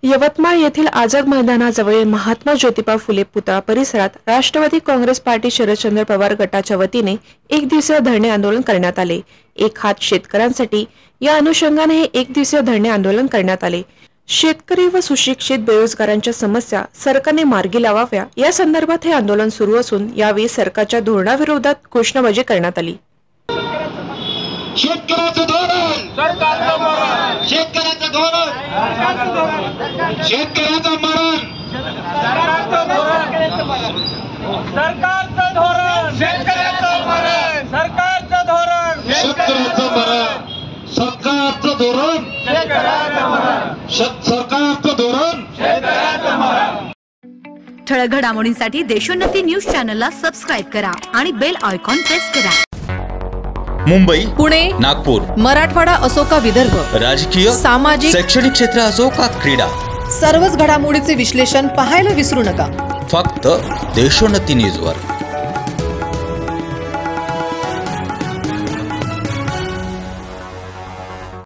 यवतमाळ येथील आझाद मैदानाजवळील महात्मा ज्योतिबा फुले पुतळा परिसरात राष्ट्रवादी काँग्रेस पार्टी शरदचंद्र पवार गटाच्या वतीने एक दिवसीय धरणे आंदोलन करण्यात आले। एक हात शेतकऱ्यांसाठी या अनुषंगाने हे एक दिवसीय धरणे आंदोलन करण्यात आले। शेतकरी व सुशिक्षित बेरोजगारांच्या समस्या सरकारने मार्गी लावाव्या या संदर्भात हे आंदोलन सुरू असून यावेळी सरकारच्या धोरणाविरोधात घोषणाबाजी करण्यात आली। शेतकऱ्याचं धोरण सरकारचं मरण, शेतकऱ्याचं धोरण शेतकऱ्याचं मरण, सरकारचं धोरण शेतकऱ्याचं मरण, सरकारचं धोरण शेतकऱ्याचं मरण, सरकारचं धोरण शेतकऱ्याचं मरण, सरकारचं धोरण शेतकऱ्याचं मरण। ठळक घडामोडींसाठी देशोन्नती न्यूज चॅनलला सबस्क्राइब करा आणि बेल आयकॉन प्रेस करा। मुंबई, पुणे, नागपूर, मराठवाडा असो का विदर्भ, राजकीय, सामाजिक, शैक्षणिक क्षेत्र असो का क्रीडा, सर्वच घडामोडीचे विश्लेषण पाहायला विसरू नका। फक्त देशोन्नती न्यूजवर।